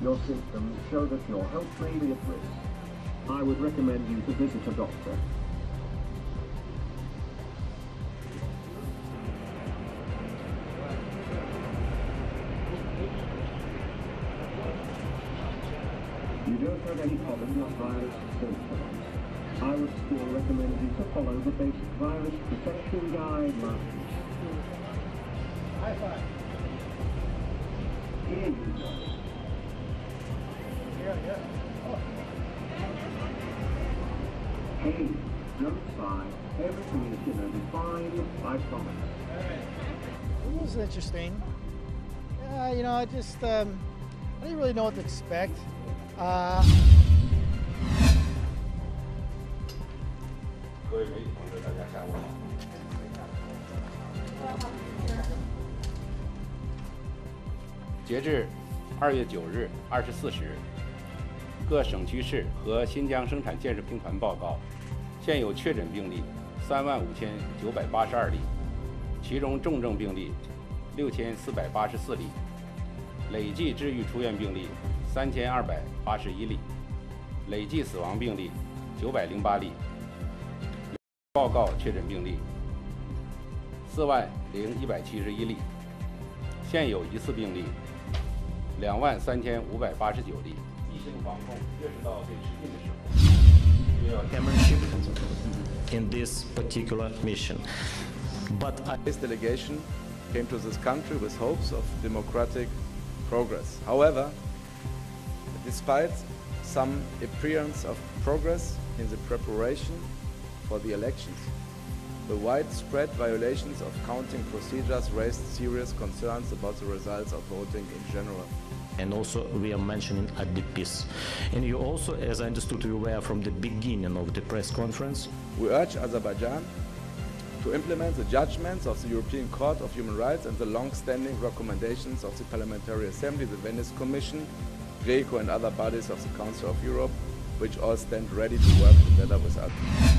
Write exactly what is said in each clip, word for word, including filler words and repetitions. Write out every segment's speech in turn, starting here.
Your symptoms show that your health may be at risk. I would recommend you to visit a doctor. You don't have any coronavirus symptoms. I would still recommend you to follow the basic virus protection guidelines. High five. Here you go. Yeah, yeah. Oh. Hey, don't sigh. Everything is gonna be fine, I promise. It was interesting. Yeah, you know, I just, um, I didn't really know what to expect. Uh, 各位媒体同志，大家下午好。截至二月九日二十四时，各省区市和新疆生产建设兵团报告，现有确诊病例三万五千九百八十二例，其中重症病例六千四百八十四例，累计治愈出院病例三千二百八十一例，累计死亡病例九百零八例。 报告确诊病例四万零一百七十一例，现有疑似病例两万三千五百八十九例。疫情防控越是到最吃劲的时候，越要 chairmanship in this particular mission. But I This delegation came to this country with hopes of democratic progress. However, despite some appearance of progress in the preparation for the elections, the widespread violations of counting procedures raised serious concerns about the results of voting in general. and also we are mentioning at the peace. And you also, as I understood, you were from the beginning of the press conference. We urge Azerbaijan to implement the judgments of the European Court of Human Rights and the long-standing recommendations of the Parliamentary Assembly, the Venice Commission, GRECO and other bodies of the Council of Europe, which all stand ready to work together with us.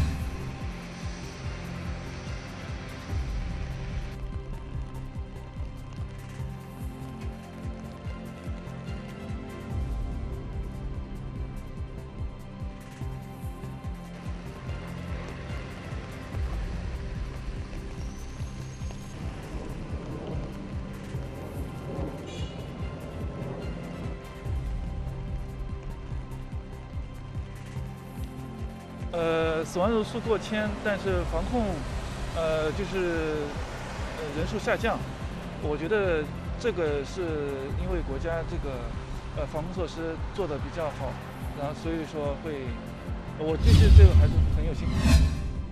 呃，死亡人数过千，但是防控，呃，就是呃人数下降。我觉得这个是因为国家这个呃防控措施做得比较好，然后所以说会，我对这这个还是很有信心。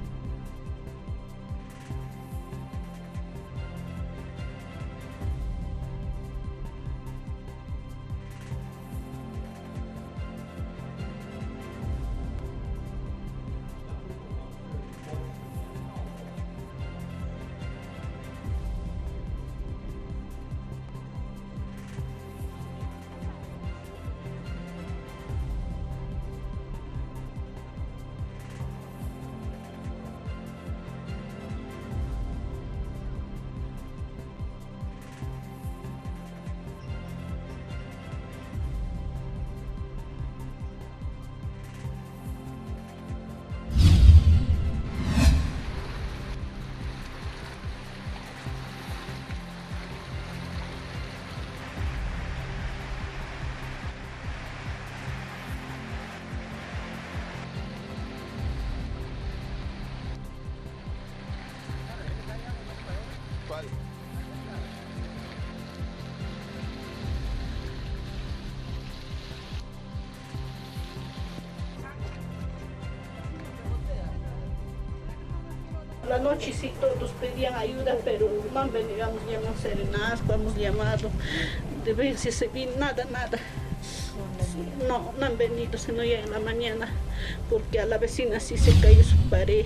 La noche sí todos pedían ayuda, pero no han venido, hemos llamado Serenazgo, hemos llamado de veces se vino, nada, nada. No, no han venido, si no llega en la mañana, porque a la vecina sí se cayó su pared.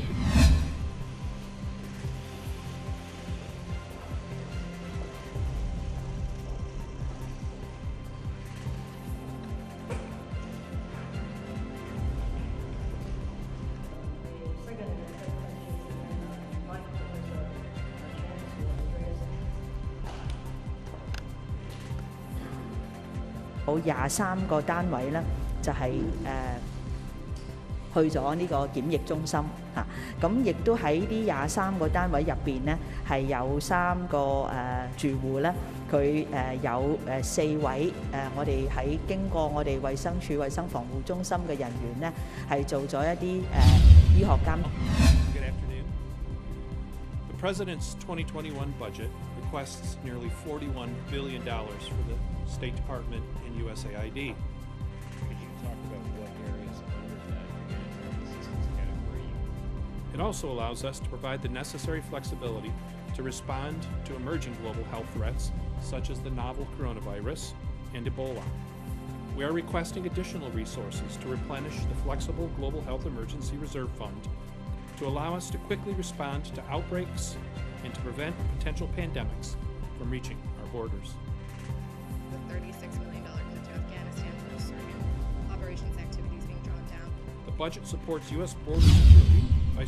有廿三個單位咧，就係、是、誒、呃、去咗呢個檢疫中心嚇。咁、啊、亦都喺呢廿三個單位入邊咧，係有三個誒、呃、住戶咧，佢誒、呃、有誒四位誒、呃，我哋喺經過我哋衛生署衛生防護中心嘅人員咧，係做咗一啲誒、呃、醫學監。 Good afternoon. The President's twenty twenty-one budget requests nearly forty-one billion dollars for the State Department and U S A I D. Could you talk about what areas under that humanitarian assistance category? It also allows us to provide the necessary flexibility to respond to emerging global health threats such as the novel coronavirus and Ebola. We are requesting additional resources to replenish the flexible Global Health Emergency Reserve Fund to allow us to quickly respond to outbreaks and to prevent potential pandemics from reaching our borders. The thirty-six million dollars cut to Afghanistan for certain operations activities being drawn down. The budget supports U S border security by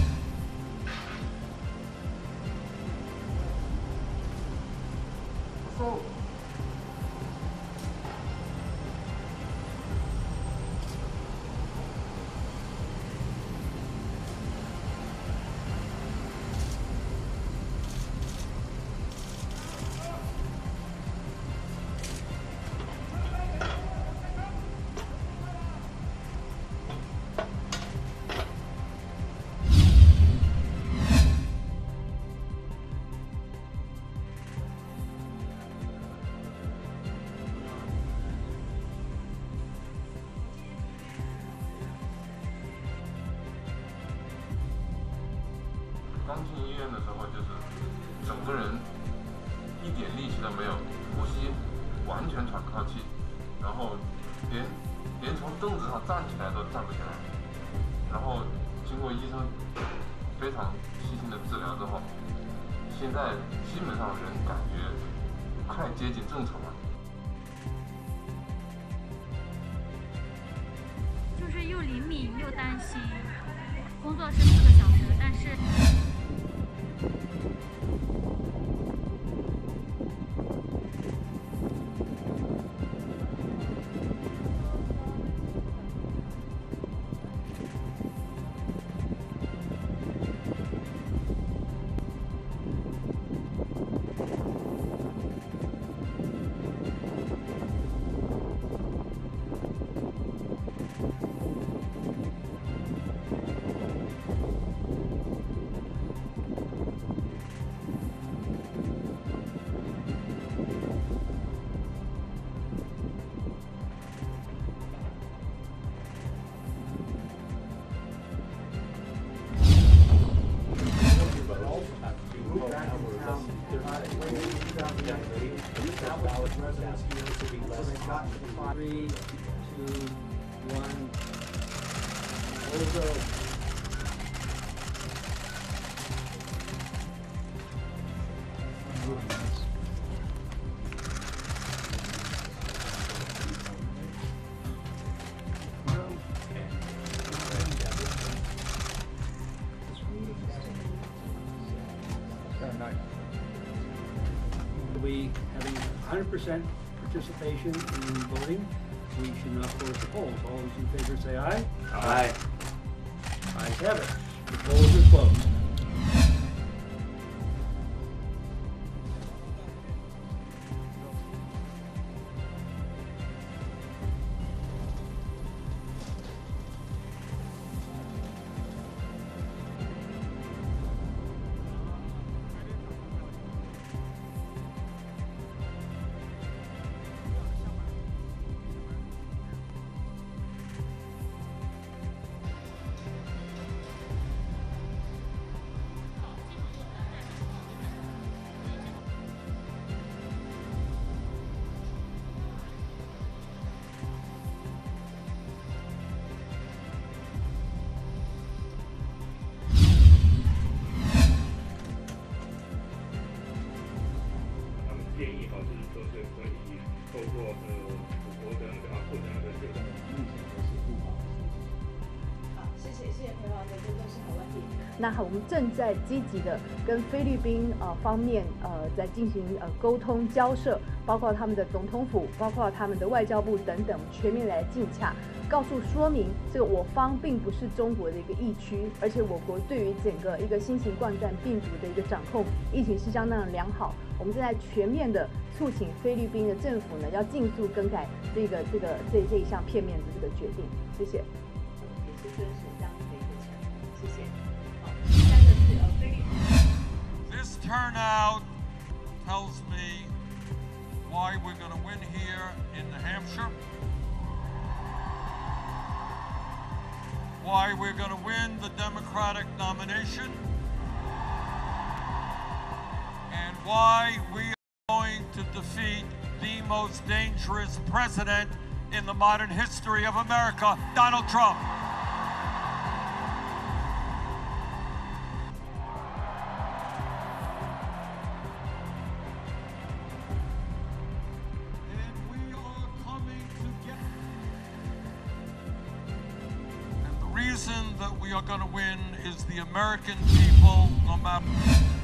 So, 刚进医院的时候，就是整个人一点力气都没有，呼吸完全喘不上气，然后连连从凳子上站起来都站不起来。然后经过医生非常细心的治疗之后，现在基本上人感觉快接近正常了。 就是又灵敏又担心，工作是四个小时，但是。 Three, two, one, over. We having one hundred percent participation in voting, we should not close the polls. All those in favor say aye. Aye. Ayes have it. The polls are closed. 谢谢谢裴华哥，这都是好问题。那我们正在积极的跟菲律宾呃方面呃在进行呃沟通交涉，包括他们的总统府，包括他们的外交部等等，全面来竞洽，告诉说明这个我方并不是中国的一个疫区，而且我国对于整个一个新型冠状病毒的一个掌控，疫情是相当的良好。我们正在全面的促请菲律宾的政府呢，要尽速更改这个这个这这一项片面的这个决定。谢谢。也是遵守这样的一个承诺。谢谢。好，第三个是呃菲律宾。 This turnout tells me why we're going to win here in New Hampshire, why we're going to win the Democratic nomination, and why we are going to defeat the most dangerous president in the modern history of America, Donald Trump. The reason that we are going to win is the American people, no matter